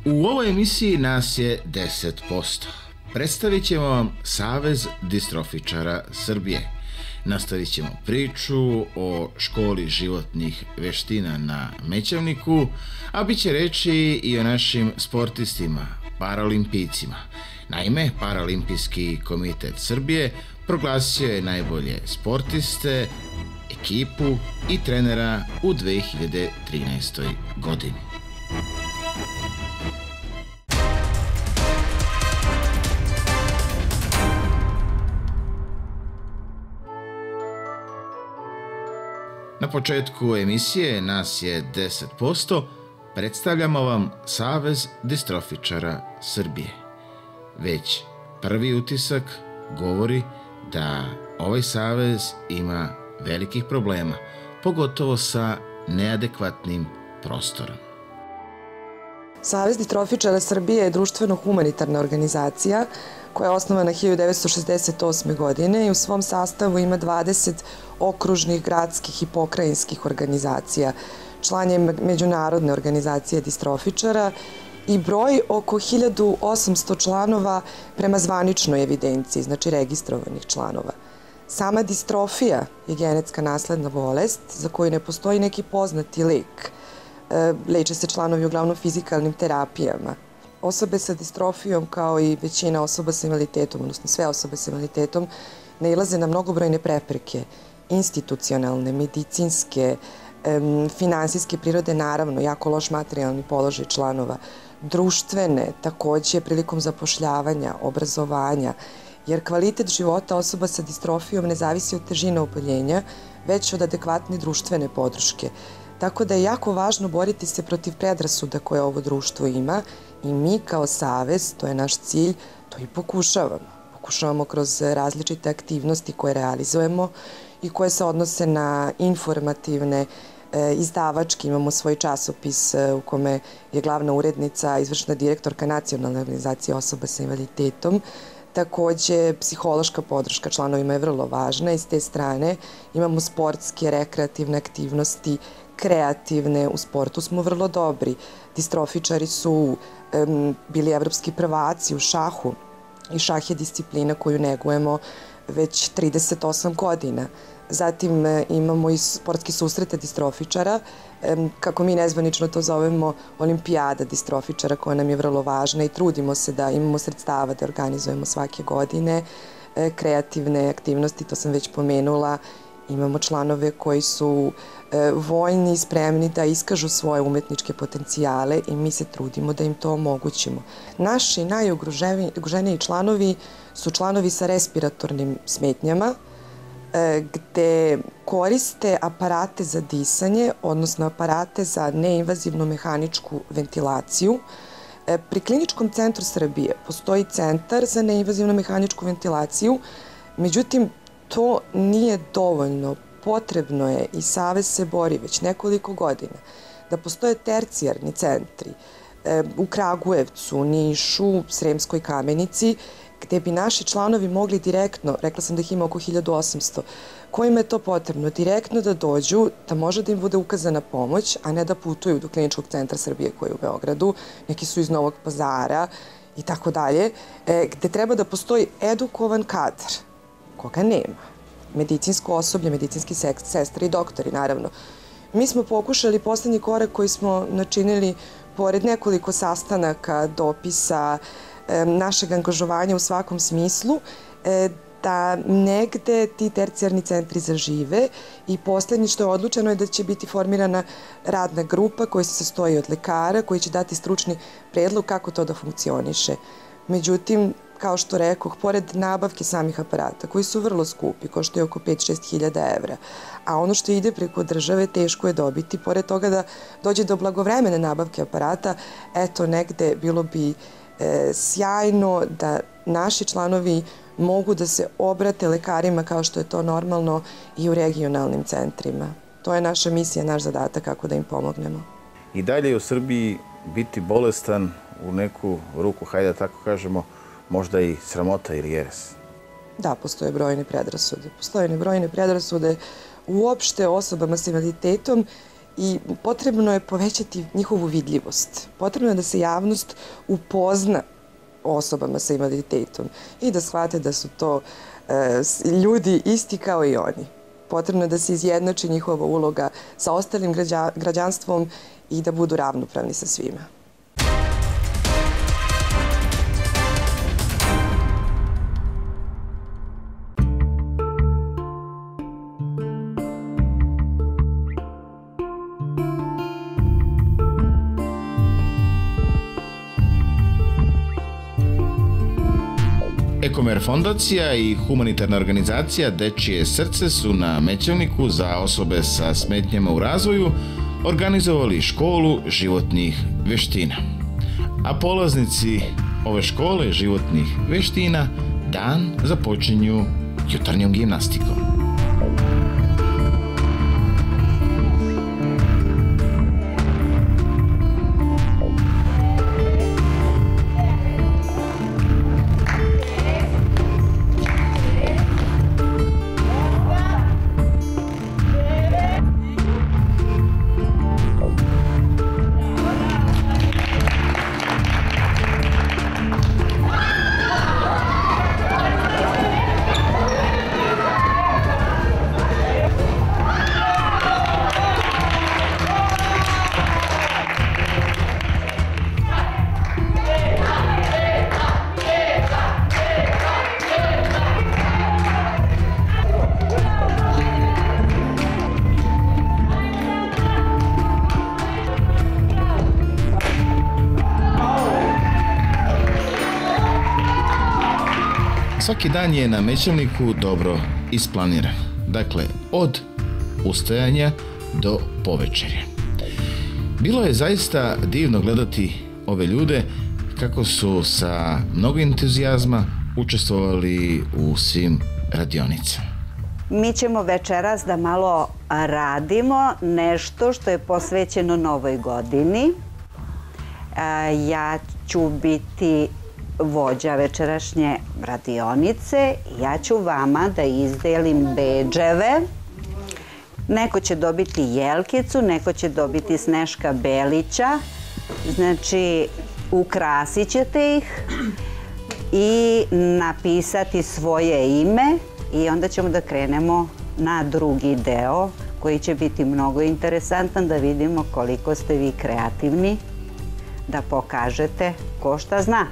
U ovoj emisiji nas je 10%. Predstavit ćemo vam Savez distrofičara Srbije. Nastavit ćemo priču o školi životnih veština na Mećavniku, a bit će reći i o našim sportistima, paralimpijcima. Naime, Paralimpijski komitet Srbije proglasio je najbolje sportiste, ekipu i trenera u 2013. godini. Na početku emisije nas je 10%, predstavljamo vam Savez distrofičara Srbije. Već prvi utisak govori da ovaj savez ima velikih problema, pogotovo sa neadekvatnim prostorom. Savez distrofičara Srbije je društveno-humanitarna organizacija koja je osnovana 1968. godine i u svom sastavu ima 20 okružnih, gradskih i pokrajinskih organizacija. Član je Međunarodne organizacije distrofičara i broj oko 1800 članova prema zvaničnoj evidenciji, znači registrovanih članova. Sama distrofija je genetska nasledna bolest za koju ne postoji neki poznati lek. Leče se članovi uglavnom fizikalnim terapijama. Osobe sa distrofijom, kao i većina osoba sa invaliditetom, odnosno sve osobe sa invaliditetom, nailaze na mnogobrojne prepreke, institucionalne, medicinske, finansijske prirode, naravno, jako loš materijalni položaj članova, društvene, takođe prilikom zapošljavanja, obrazovanja, jer kvalitet života osoba sa distrofijom ne zavisi od težine oboljenja, već od adekvatne društvene podrške. Tako da je jako važno boriti se protiv predrasuda koje ovo društvo ima i mi kao savez, to je naš cilj, to i pokušavamo. Pokušavamo kroz različite aktivnosti koje realizujemo i koje se odnose na informativne, izdavački. Imamo svoj časopis u kome je glavna urednica, izvršna direktorka Nacionalne organizacije osoba sa invaliditetom. Takođe, psihološka podrška članovima je vrlo važna i s te strane imamo sportske, rekreativne aktivnosti, kreativne, u sportu smo vrlo dobri. Distrofičari su bili evropski prvaci u šahu i šah je disciplina koju negujemo već 38 godina. Zatim imamo i sportski susrete distrofičara, kako mi nezvanično to zovemo olimpijada distrofičara, koja nam je vrlo važna i trudimo se da imamo sredstava da organizujemo svake godine. Kreativne aktivnosti, to sam već pomenula, imamo članove koji su voljni i spremni da iskažu svoje umetničke potencijale i mi se trudimo da im to omogućimo. Naši najugroženiji članovi su članovi sa respiratornim smetnjama, gde koriste aparate za disanje, odnosno aparate za neinvazivnu mehaničku ventilaciju. Pri Kliničkom centru Srbije postoji centar za neinvazivnu mehaničku ventilaciju, međutim, to nije dovoljno. Potrebno je i Savez se bori već nekoliko godina da postoje tercijarni centri u Kragujevcu, Nišu, Sremskoj Kamenici, gde bi naši članovi mogli direktno, rekla sam da ih ima oko 1800, kojima je to potrebno, direktno da dođu, da može da im bude ukazana pomoć, a ne da putuju do Kliničkog centra Srbije koji je u Beogradu, neki su iz Novog Pazara i tako dalje, gde treba da postoji edukovan kadar, koga nema. Medicinsko osoblje, medicinski sestre i doktori, naravno. Mi smo pokušali poslednji korak koji smo načinili pored nekoliko sastanaka, dopisa, našeg angažovanja u svakom smislu, da negde ti tercijarni centri zažive i poslednji što je odlučeno je da će biti formirana radna grupa koja se sastoji od lekara koji će dati stručni predlog kako to da funkcioniše. Međutim, kao što rekoh, pored nabavke samih aparata, koji su vrlo skupi, koštaju oko 5-6 hiljada evra, a ono što ide preko države teško je dobiti, pored toga da dođe do blagovremene nabavke aparata, eto, negde bilo bi sjajno da naši članovi mogu da se obrate lekarima kao što je to normalno i u regionalnim centrima. To je naša misija, naš zadatak kako da im pomognemo. I dalje je u Srbiji biti bolestan u neku ruku, hajde da tako kažemo, možda i sramota ili jeres. Da, postoje brojne predrasude. Postoje brojne predrasude uopšte osobama s invaliditetom i potrebno je povećati njihovu vidljivost. Potrebno je da se javnost upozna osobama sa invaliditetom i da shvate da su to ljudi isti kao i oni. Potrebno je da se izjednači njihova uloga sa ostalim građanstvom i da budu ravnopravni sa svima. Ekomer fondacija i humanitarna organizacija Dečije srce su na Mećavniku za osobe sa smetnjama u razvoju organizovali školu životnih veština. A polaznici ove škole životnih veština dan započinju jutarnjom gimnastikom. Svaki dan je na Mećavniku dobro isplaniran. Dakle, od ustajanja do povečerja. Bilo je zaista divno gledati ove ljude kako su sa mnogo entuzijazma učestvovali u svim radionicama. Mi ćemo večeras da malo radimo nešto što je posvećeno Novoj godini. Ja ću biti vođa večerašnje radionice. Ja ću vama da izdelim bedževe. Neko će dobiti jelkicu, neko će dobiti Sneška Belića. Znači, ukrasit ćete ih i napisati svoje ime i onda ćemo da krenemo na drugi deo koji će biti mnogo interesantan da vidimo koliko ste vi kreativni da pokažete ko šta zna.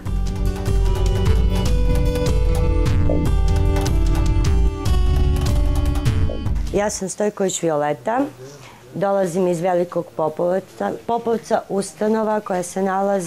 Ja sam Stojković Violeta, dolazim iz Velikog Popovca, ustanova koja se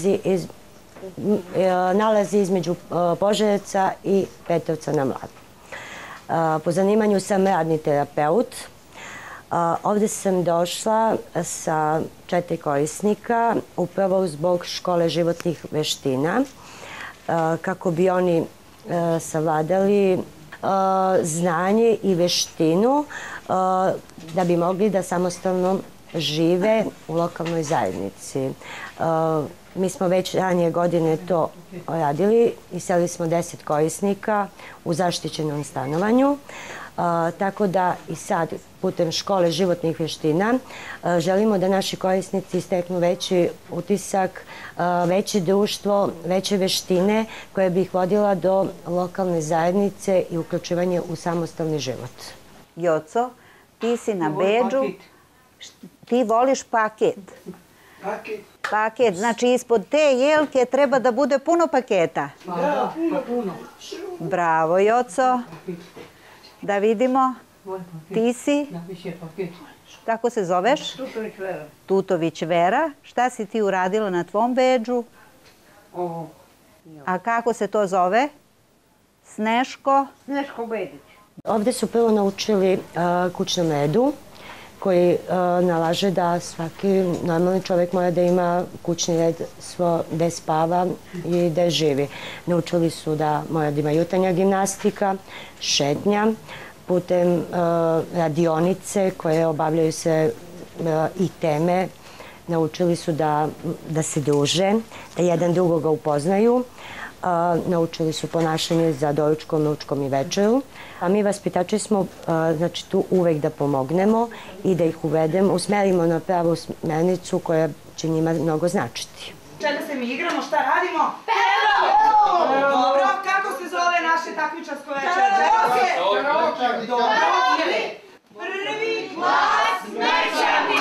nalazi između Požarevca i Petrovca na Mlavi. Po zanimanju sam radni terapeut. Ovde sam došla sa 4 korisnika, upravo zbog škole životnih veština, kako bi oni savladali znanje i veštinu da bi mogli da samostalno žive u lokalnoj zajednici. Mi smo već ranije godine to radili, iselili smo 10 korisnika u zaštićenom stanovanju, tako da i sad putem škole životnih veština želimo da naši korisnici steknu veći utisak, veće društvo, veće veštine koje bi ih vodila do lokalne zajednice i uključivanje u samostalni život. Joco, ti si na bedžu, ti voliš paket. Paket, znači ispod te jelke treba da bude puno paketa. Da, puno. Bravo, Joco. Da vidimo, ti si? Kako se zoveš? Tutović Vera. Tutović Vera. Šta si ti uradila na tvom bedžu? Ovo. A kako se to zove? Sneško? Sneško Bedić. Ovde su prvo naučili kućnom redu, koji nalaže da svaki normalni čovjek mora da ima kućni red gde spava i gde živi. Naučili su da mora da ima jutarnja gimnastika, šetnja, putem radionice koje obavljaju se i teme. Naučili su da se druže, da jedan drugoga upoznaju. Naučili su ponašanje za doručkom, ručkom i večeru. A mi vaspitači smo znači, tu uvek da pomognemo i da ih uvedemo, usmerimo na pravu smernicu koja će njima mnogo značiti. Čega se mi igramo, šta radimo? Pevamo! Dobro, kako se zove naše takmičarsko večer? Karaoke! Dobro, ili? Prvi glas Mečani!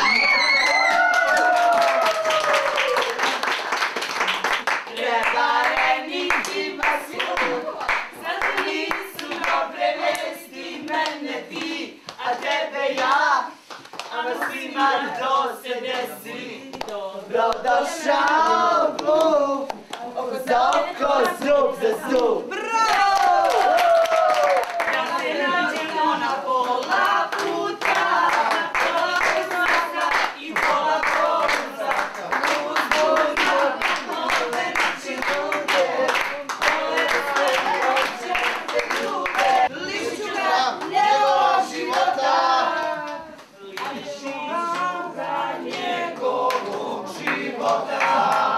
Prevarenicima su, srpili su dobre vesti, mene ti, a tebe ja, a na svima to se desi. Dobrodošao u klub, oko za oko, zub za zub. Bravo! Da se nađemo na pola puta, pola poznaka i pola poruza. Uzbudno, nove naše ljude, ove sve hoće se ljube. Lišću ga njegovog života, lišću ga njegovog života.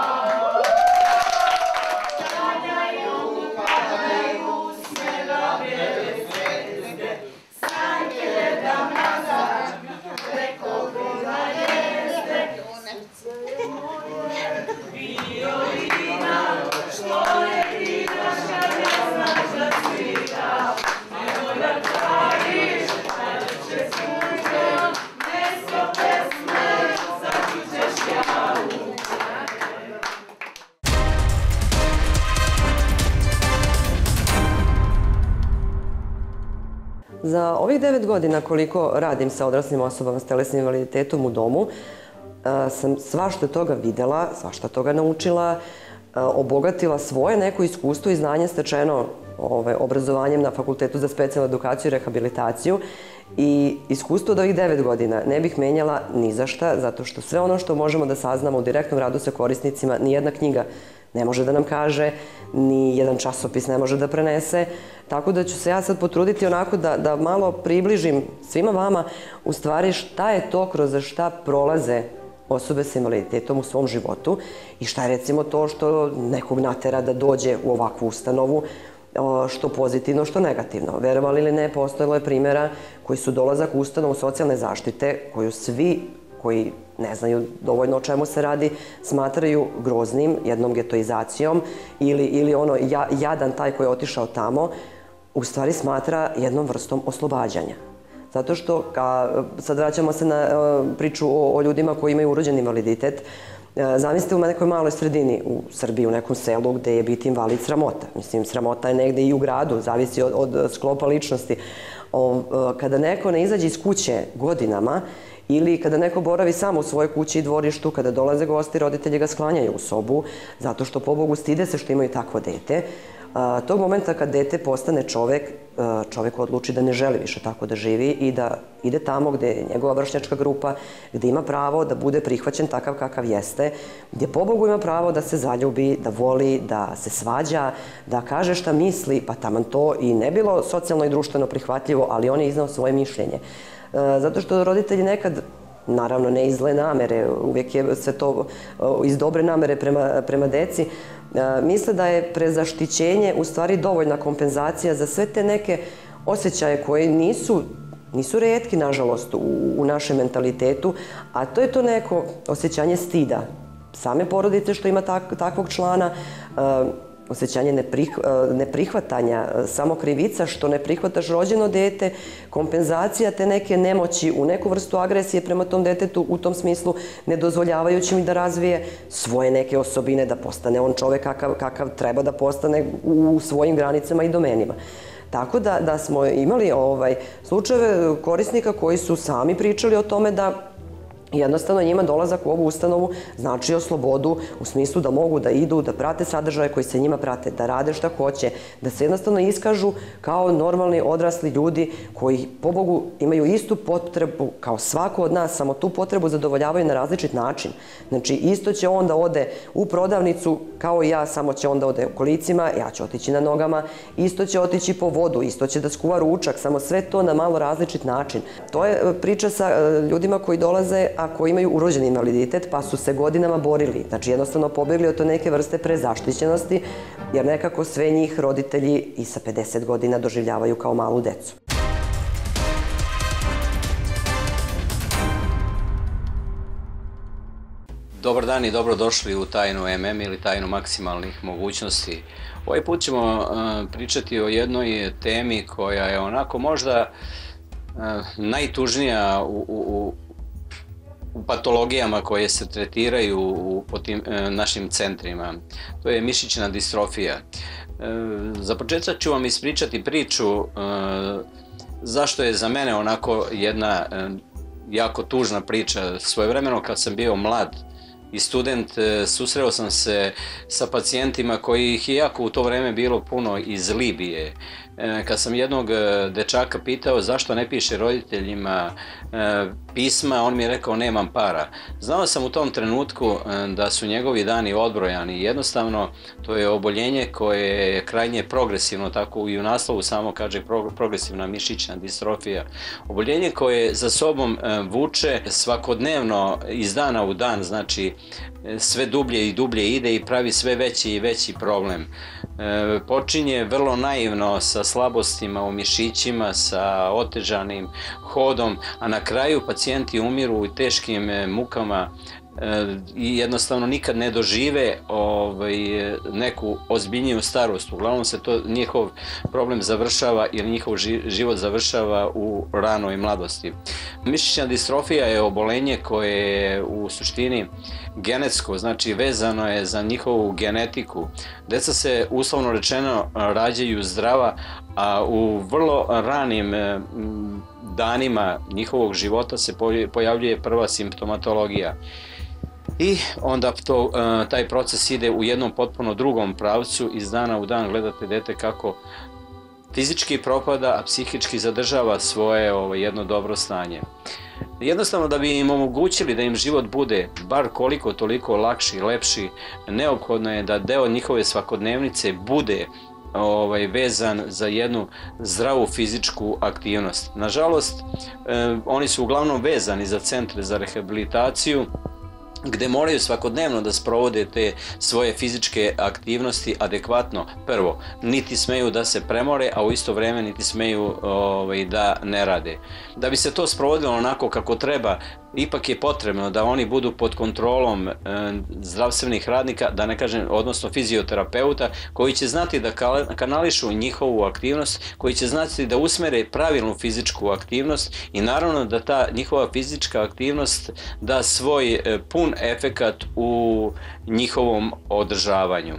Za ovih 9 godina koliko radim sa odraslim osobama s telesnim invaliditetom u domu, sam svašta toga videla, svašta toga naučila, obogatila svoje neko iskustvo i znanje stečeno obrazovanjem na Fakultetu za specijalnu edukaciju i rehabilitaciju i iskustvo od ovih 9 godina ne bih menjala ni za šta, zato što sve ono što možemo da saznamo u direktnom radu sa korisnicima, nijedna knjiga ne može da nam kaže, ni jedan časopis ne može da prenese, tako da ću se ja sad potruditi onako da malo približim svima vama u stvari šta je to kroz šta prolaze osobe sa invaliditetom u svom životu i šta je recimo to što nekog natera da dođe u ovakvu ustanovu, što pozitivno, što negativno. Verovali ili ne, postojalo je primjera koji su dolazak u ustanovu socijalne zaštite, koju svi koji ne znaju dovoljno o čemu se radi, smatraju groznim, jednom getoizacijom ili ono jadan taj koji je otišao tamo, u stvari smatra jednom vrstom oslobađanja. Zato što, sad vraćamo se na priču o ljudima koji imaju urođeni invaliditet, zamislite u nekoj maloj sredini u Srbiji, u nekom selu gde je biti invalid sramota. Mislim, sramota je negde i u gradu, zavisi od sklopa ličnosti. Kada neko ne izađe iz kuće godinama ili kada neko boravi samo u svojoj kući i dvorištu, kada dolaze gosti, roditelji ga sklanjaju u sobu, zato što, pobogu, stide se što imaju takvo dete. Tog momenta kad dete postane čovek, čovek odluči da ne želi više tako da živi i da ide tamo gde je njegova vršnjačka grupa, gde ima pravo da bude prihvaćen takav kakav jeste, gdje, pobogu, ima pravo da se zaljubi, da voli, da se svađa, da kaže šta misli, pa taman to i ne bilo socijalno i društveno prihvatljivo, ali on je iznao svoje mišljenje. Zato što roditelji nekad, naravno ne iz zle namere, uvijek je sve to iz dobre namere prema deci, misle da je prezaštićenje u stvari dovoljna kompenzacija za sve te neke osjećaje koje nisu retki, nažalost, u našem mentalitetu, a to je to neko osjećanje stida same porodice što ima takvog člana, osjećanje neprihvatanja, samokrivica što ne prihvataš rođeno dete, kompenzacija te neke nemoći u neku vrstu agresije prema tom detetu, u tom smislu ne dozvoljavajući mi da razvije svoje neke osobine, da postane on čovek kakav treba da postane u svojim granicama i domenima. Tako da smo imali slučajeve korisnika koji su sami pričali o tome da jednostavno njima dolazak u ovu ustanovu značio slobodu u smislu da mogu da idu, da prate sadržaje koji se njima prate, da rade šta hoće, da se jednostavno iskažu kao normalni odrasli ljudi koji, pobogu, imaju istu potrebu kao svako od nas, samo tu potrebu zadovoljavaju na različit način. Znači, isto će on da ode u prodavnicu kao i ja, samo će on da ode u kolicima, ja ću otići na nogama, isto će otići po vodu, isto će da skuva ručak, samo sve to na malo različit način. To je priča sa ljudima koji dolaze a koji imaju urođeni invaliditet pa su se godinama borili. Znači jednostavno pobegli od neke vrste prezaštićenosti jer nekako sve njih roditelji i sa 50 godina doživljavaju kao malu decu. Dobar dan i dobrodošli u Tajnu MM ili Tajnu maksimalnih mogućnosti. Ovaj put ćemo pričati o jednoj temi koja je onako možda najtužnija u patologijama koje se tretiraju po tim našim centrima. To je mišićna distrofija. Za početak ću vam ispričati priču zašto je za mene onako jedna jako tužna priča. Svojevremeno kad sam bio mlad i student, susreo sam se sa pacijentima kojih je jako u to vreme bilo puno iz Libije. Kad sam jednog dečaka pitao zašto ne piše roditeljima pisma, on mi je rekao nemam para. Znao sam u tom trenutku da su njegovi dani odbrojani. Jednostavno, to je oboljenje koje je krajnje progresivno, tako i u naslovu samo kaže progresivna mišićna distrofija. Oboljenje koje za sobom vuče svakodnevno iz dana u dan, znači sve dublje i dublje ide i pravi sve veći i veći problem. Počinje vrlo naivno sa slabostima u mišićima, sa otežanim hodom, a na kraju pacijenti umiru u teškim mukama i jednostavno nikad ne dožive neku ozbiljniju starost. Uglavnom se to njihov problem završava ili njihov život završava u ranoj mladosti. Mišićna distrofija je obolenje koje je u suštini genetsko, znači vezano je za njihovu genetiku. Deca se uslovno rečeno rađaju zdrava, a u vrlo ranim danima njihovog života se pojavljuje prva simptomatologija. I onda taj proces ide u jednom potpuno drugom pravcu. Iz dana u dan gledate dete kako fizički propada, a psihički zadržava svoje jedno dobro stanje. Jednostavno, da bi im omogućili da im život bude bar koliko toliko lakši, lepši, neophodno je da deo njihove svakodnevnice bude vezan za jednu zdravu fizičku aktivnost. Nažalost, oni su uglavnom vezani za centre za rehabilitaciju, gde moraju svakodnevno da sprovode te svoje fizičke aktivnosti adekvatno. Prvo, niti smeju da se premore, a u isto vreme niti smeju da ne rade. Da bi se to sprovodilo onako kako treba, ipak je potrebno da oni budu pod kontrolom zdravstvenih radnika, da ne kažem, odnosno fizioterapeuta, koji će znati da kanališu njihovu aktivnost, koji će znati da usmere pravilnu fizičku aktivnost i naravno da ta njihova fizička aktivnost da svoj pun efekat u njihovom održavanju.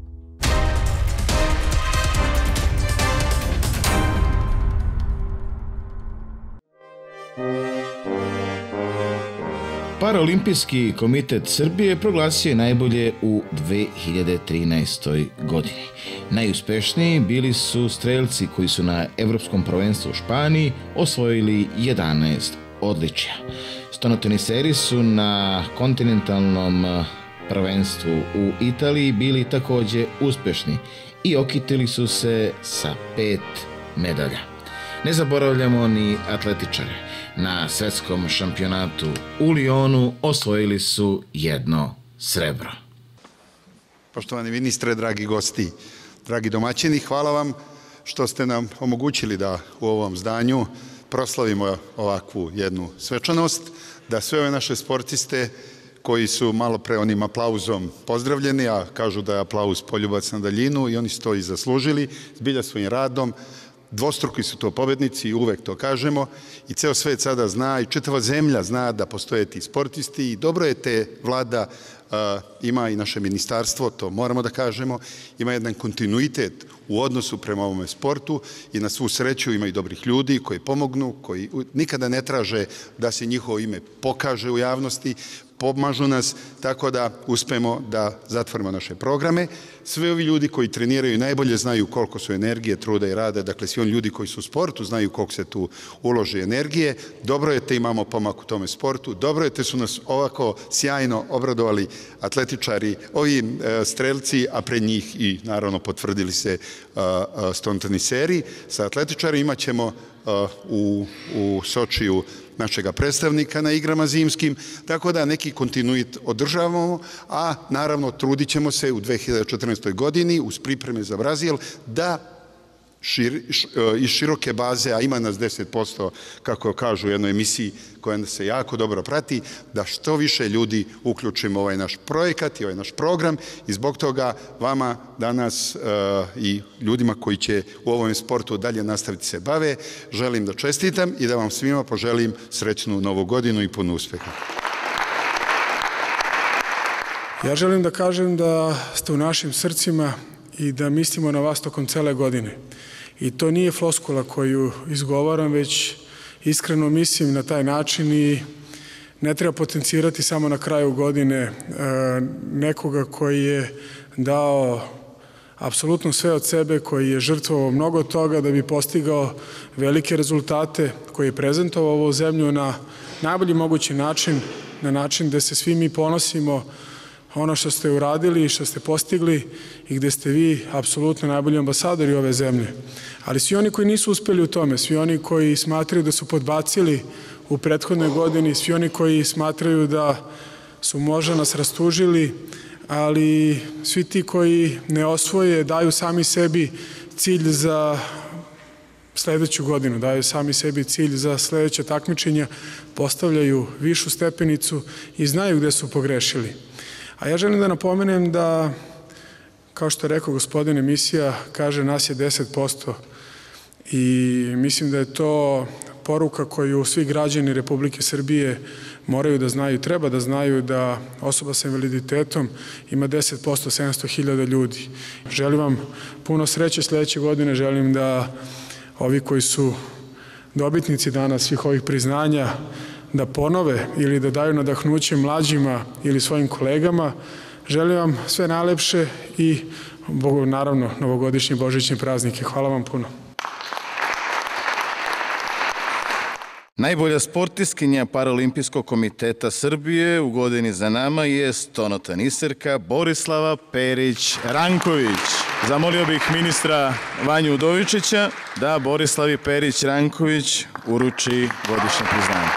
Paraolimpijski komitet Srbije proglasio je najbolje u 2013. godini. Najuspešniji bili su strelci koji su na Evropskom prvenstvu u Španiji osvojili 11 odličja. Stonoteniseri su na kontinentalnom prvenstvu u Italiji bili takođe uspešni i okitili su se sa 5 medalja. Ne zaboravljamo ni atletičare. Na svetskom šampionatu u Lyonu osvojili su 1 srebro. Poštovani ministre, dragi gosti, dragi domaćini, hvala vam što ste nam omogućili da u ovom zdanju proslavimo ovakvu jednu svečanost, da sve ove naše sportiste koji su malo pre onim aplauzom pozdravljeni, a kažu da je aplauz poljubac na daljinu i oni su to i zaslužili, zbilja svojim radom. Dvostruki su to pobednici i uvek to kažemo i ceo svet sada zna i čitava zemlja zna da postoje ti sportisti i dobro je te vlada ima i naše ministarstvo, to moramo da kažemo, ima jedan kontinuitet u odnosu prema ovome sportu i na svu sreću ima i dobrih ljudi koji pomognu, koji nikada ne traže da se njihovo ime pokaže u javnosti, pomažu nas tako da uspemo da zatvorimo naše programe. Sve ovi ljudi koji treniraju najbolje znaju koliko su energije, truda i rada, dakle svi oni ljudi koji su u sportu znaju koliko se tu uloži energije. Dobro je te imamo pomak u tome sportu, dobro je te su nas ovako sjajno obradovali atletičari, ovi strelci, a pred njih i naravno potvrdili se stonoteniseri. Sa atletičarima imat ćemo u Sočiju našega predstavnika na igrama zimskim, tako da neki kontinuitet održavamo, a naravno trudit ćemo se u 2014. godini uz pripreme za Brazil da iz široke baze, a ima nas 10%, kako kažu u jednoj emisiji koja se jako dobro prati, da što više ljudi uključimo ovaj naš projekat i ovaj naš program i zbog toga vama danas i ljudima koji će u ovom sportu dalje nastaviti se bave, želim da čestitam i da vam svima poželim srećnu novu godinu i puno uspeha. Ja želim da kažem da ste u našim srcima i da mislimo na vas tokom cele godine. I to nije floskula koju izgovaram, već iskreno mislim na taj način i ne treba potencirati samo na kraju godine nekoga koji je dao apsolutno sve od sebe, koji je žrtvovao mnogo toga da bi postigao velike rezultate, koji je prezentovao ovu zemlju na najbolji mogući način, na način da se svi mi ponosimo ono što ste uradili i što ste postigli i gde ste vi apsolutno najbolji ambasadori ove zemlje. Ali svi oni koji nisu uspeli u tome, svi oni koji smatraju da su podbacili u prethodnoj godini, svi oni koji smatraju da su možda nas rastužili, ali svi ti koji ne osvoje, daju sami sebi cilj za sledeću godinu, daju sami sebi cilj za sledeće takmičenja, postavljaju višu stepenicu i znaju gde su pogrešili. A ja želim da napomenem da, kao što je rekao gospodin emisija, kaže nas je 10% i mislim da je to poruka koju svi građani Republike Srbije moraju da znaju, treba da znaju da osoba sa invaliditetom ima 10%, 700.000 ljudi. Želim vam puno sreće sledeće godine, želim da ovi koji su dobitnici danas svih ovih priznanja da ponove ili da daju nadahnuće mlađima ili svojim kolegama. Želim vam sve najlepše i naravno novogodišnje božićne praznike. Hvala vam puno. Najbolja sportistkinja Paralimpijskog komiteta Srbije u godini za nama je stonoteniserka Borislava Perić-Ranković. Zamolio bih ministra Vanju Udovičića da Borislavi Perić-Ranković uruči godišnje priznanje.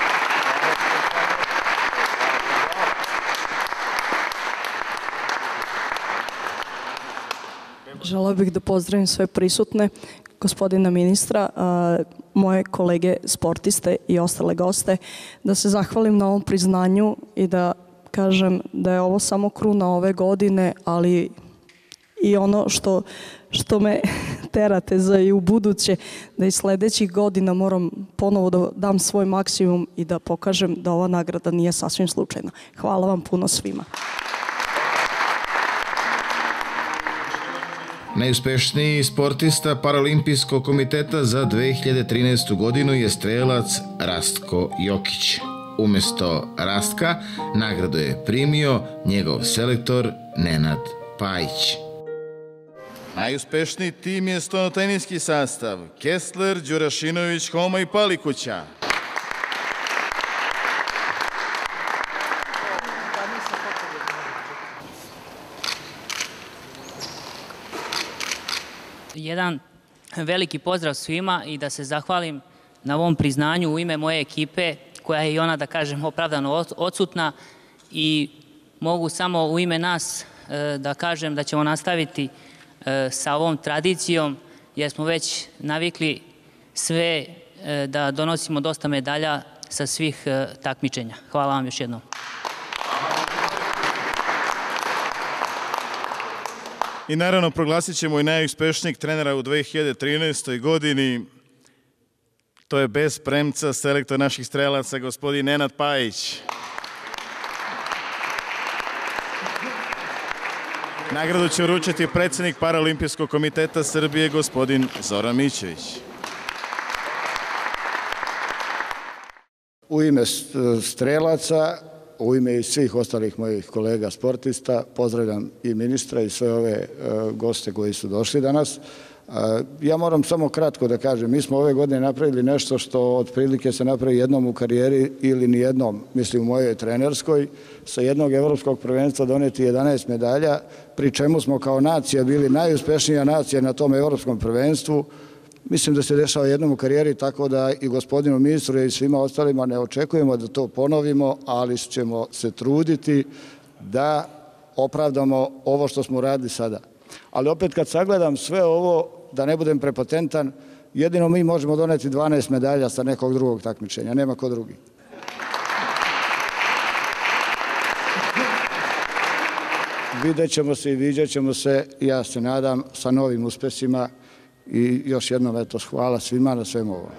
Želeo bih da pozdravim sve prisutne, gospodina ministra, moje kolege sportiste i ostale goste, da se zahvalim na ovom priznanju i da kažem da je ovo samo kruna ove godine, ali i ono što me terate za i u buduće, da i sledećih godina moram ponovo da dam svoj maksimum i da pokažem da ova nagrada nije sasvim slučajna. Hvala vam puno svima. Najuspešniji sportista Paralimpijskog komiteta za 2013. godinu je strelac Rastko Jokić. Umesto Rastka nagradu je primio njegov selektor Nenad Pajić. Najuspešniji tim je stonoteniski sastav Kessler, Đurašinović, Homa i Palikuća. Jedan veliki pozdrav svima i da se zahvalim na ovom priznanju u ime moje ekipe, koja je i ona, da kažem, opravdano odsutna, i mogu samo u ime nas da kažem da ćemo nastaviti sa ovom tradicijom, jer smo već navikli sve da donosimo dosta medalja sa svih takmičenja. Hvala vam još jednom. I naravno proglasit ćemo i najuspešnijeg trenera u 2013. godini. To je bez premca selektor naših strelaca, gospodin Nenad Pajić. Nagradu će uručiti predsjednik Paralimpijskog komiteta Srbije, gospodin Zoran Mićević. U ime strelaca, u ime i svih ostalih mojih kolega sportista, pozdravljam i ministra i sve ove goste koji su došli danas. Ja moram samo kratko da kažem, mi smo ove godine napravili nešto što otprilike se napravi jednom u karijeri ili nijednom, mislim u mojoj trenerskoj, sa jednog evropskog prvenstva doneti 11 medalja, pri čemu smo kao nacija bili najuspešnija nacija na tom evropskom prvenstvu. Mislim da se dešava jednom u karijeri, tako da i gospodinu ministru i svima ostalima ne očekujemo da to ponovimo, ali ćemo se truditi da opravdamo ovo što smo radili sada. Ali opet kad sagledam sve ovo, da ne budem prepotentan, jedino mi možemo doneti 12 medalja sa nekog drugog takmičenja, nema ko drugi. Vidjet ćemo se i viđat ćemo se, ja se nadam, sa novim uspesima i još jednom eto hvala svima na svemu ovom.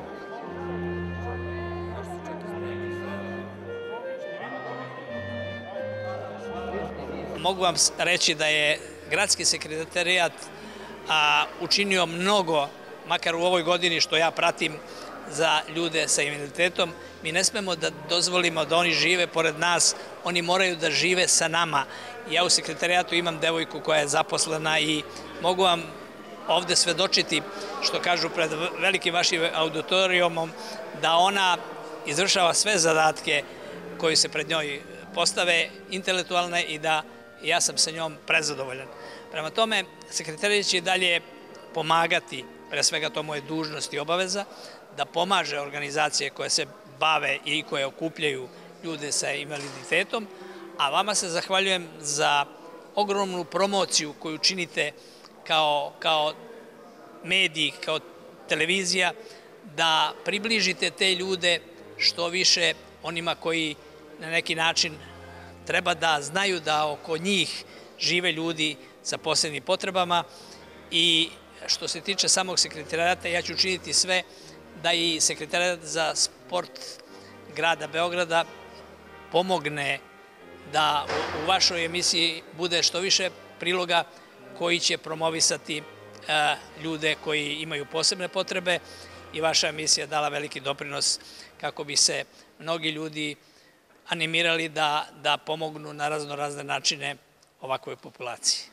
Mogu vam reći da je gradski sekretarijat učinio mnogo, makar u ovoj godini što ja pratim, za ljude sa invaliditetom. Mi ne smemo da dozvolimo da oni žive pored nas, oni moraju da žive sa nama. Ja u sekretarijatu imam devojku koja je zaposlena i mogu vam ovde svedočiti, što kažu pred velikim vašim auditorijumom, da ona izvršava sve zadatke koji se pred njoj postave, intelektualne, i da ja sam sa njom prezadovoljan. Prema tome, sekretarijat će dalje pomagati, pre svega to moje dužnost i obaveza, da pomaže organizacije koje se bave i koje okupljaju ljude sa invaliditetom, a vama se zahvaljujem za ogromnu promociju koju činite kao mediji, kao televizija, da približite te ljude što više onima koji na neki način treba da znaju da oko njih žive ljudi sa posebnim potrebama. I što se tiče samog sekretarijata, ja ću učiniti sve da i sekretarijat za sport grada Beograda pomogne da u vašoj emisiji bude što više priloga koji će promovisati ljude koji imaju posebne potrebe, i vaša emisija dala veliki doprinos kako bi se mnogi ljudi animirali da pomognu na razne načine ovakvoj populaciji.